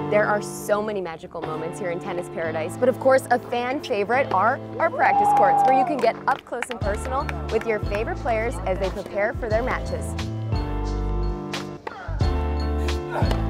There are so many magical moments here in Tennis Paradise, but of course a fan favorite are our practice courts, where you can get up close and personal with your favorite players as they prepare for their matches.